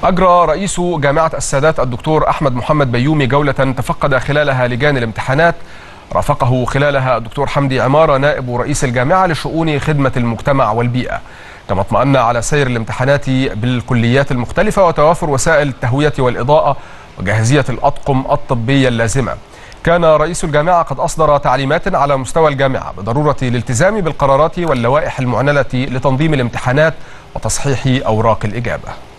أجرى رئيس جامعة السادات الدكتور أحمد محمد بيومي جولة تفقد خلالها لجان الامتحانات، رافقه خلالها الدكتور حمدي عمارة نائب رئيس الجامعة لشؤون خدمة المجتمع والبيئة، كما اطمأن على سير الامتحانات بالكليات المختلفة وتوافر وسائل التهوية والإضاءة وجاهزية الأطقم الطبية اللازمة. كان رئيس الجامعة قد أصدر تعليمات على مستوى الجامعة بضرورة الالتزام بالقرارات واللوائح المعلنة لتنظيم الامتحانات وتصحيح أوراق الإجابة.